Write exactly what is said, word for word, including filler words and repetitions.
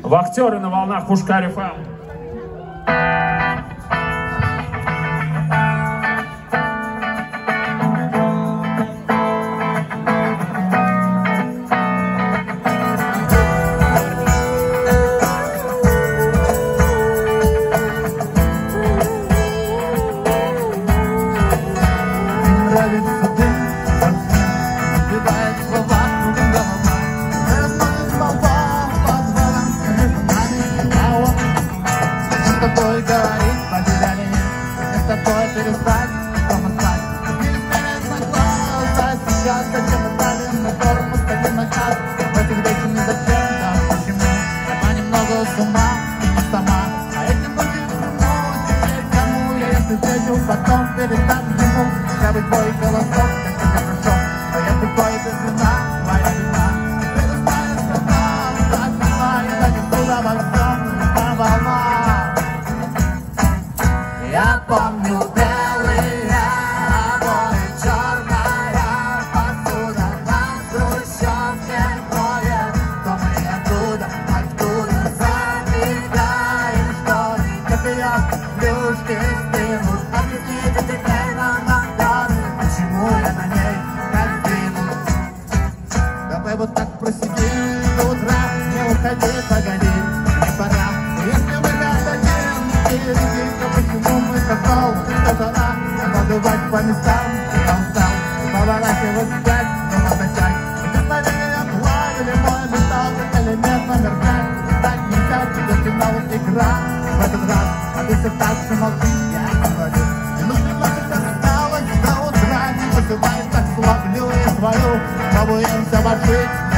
Вахтеры на волнах Пушкарь эф эм. Потом передам ему, я бы твой голосок, как тебе хорошо, но я такой без вина, твоя вина. Ты не знаешь, что нам, так вина, я несу обо всем, на волнах. Я помню белые обои, черная посуда на хрущевке крови. Кто мы и откуда, откуда забегаем, что как я плюшки стынут. Объясните теперь нам надо, почему я на ней так двинут. Давай вот так просидим до утра, не уходи, погоди, не пора. Если мы хотим перейти, то почему мы такого, что пора надувать по местам, я устал, поворачивать вспять, но отдыхать. Вдохновение плавили мой металл, как элемент номер пять. Так нельзя, тебе финал игра в этот раз, а ты все так же молчишь, я говорю. Не нужно много осталось до утра, не вызывай, так славлю я свою, пробуемся вошить.